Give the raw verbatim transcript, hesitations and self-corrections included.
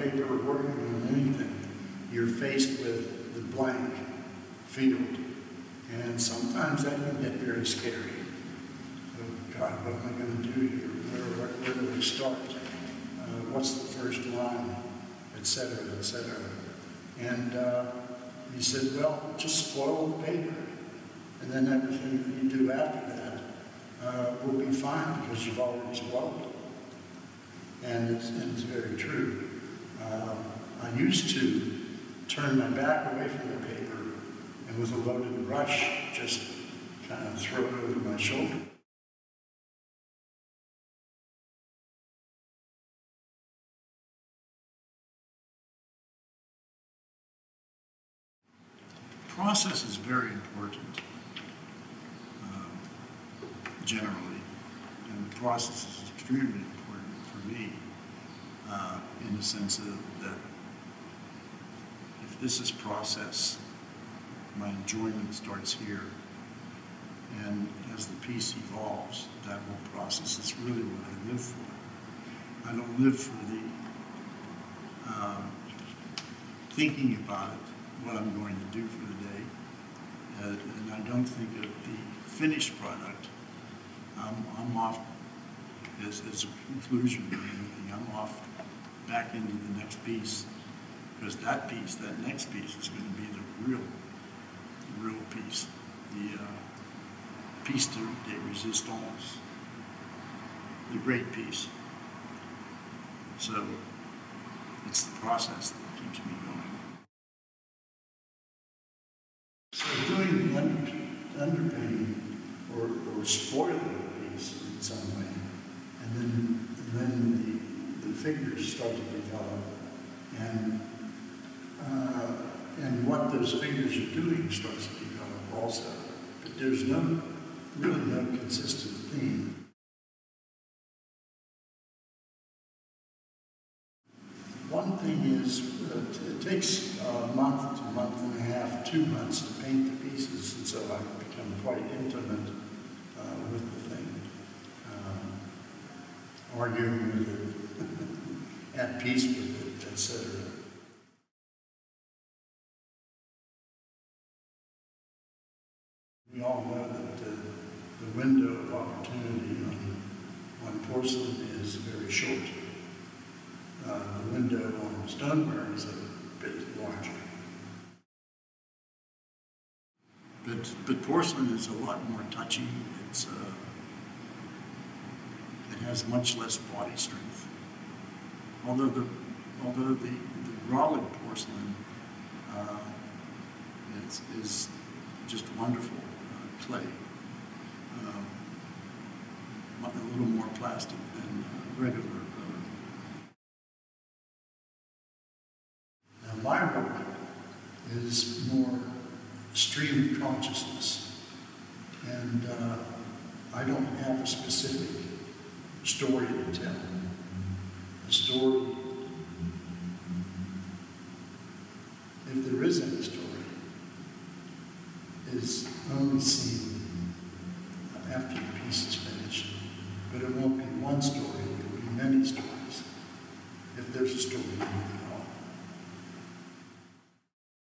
paper or working on anything, you're faced with the blank field. And sometimes that can get very scary. Oh God, what am I going to do here? Where, where do we start? Uh, what's the first line? Et cetera, et cetera. And uh, he said, well, just spoil the paper. And then everything that you do after that uh, will be fine because you've already spoiled it. And it's, and it's very true. Uh, I used to turn my back away from the paper and with a loaded brush, just kind of throw it over my shoulder. Process is very important, uh, generally, and the process is extremely important for me, uh, in the sense of that if this is process, my enjoyment starts here, and as the piece evolves, that whole process is really what I live for. I don't live for the um, thinking about it, what I'm going to do for the day, uh, and I don't think of the finished product. I'm, I'm off as, as a conclusion or anything. I'm off back into the next piece, because that piece, that next piece, is going to be the real, the real piece, the uh, piece de, de resistance, the great piece. So it's the process that keeps me going. So doing the under, underpainting or, or spoiling the piece in some way, and then, and then the, the figures start to develop, and uh, and what those figures are doing starts to develop also. But there's no, really no consistent theme. One thing is, uh, it takes a month to a month and a half, two months to paint the pieces, and so I've become quite intimate uh, with the thing, um, arguing with it, at peace with it, et cetera. We all know that the, the window of opportunity on, on porcelain is very short. Uh, the window on stoneware is a bit larger. But, but porcelain is a lot more touchy. It's, uh, it has much less body strength. Although the, although the, the Raleigh porcelain uh, is, is just wonderful uh, clay. Um, a little more plastic than uh, regular. My work is more stream of consciousness, and uh, I don't have a specific story to tell. The story, if there is any story, is only seen after the piece is finished. But it won't be one story, it will be many stories, if there's a story.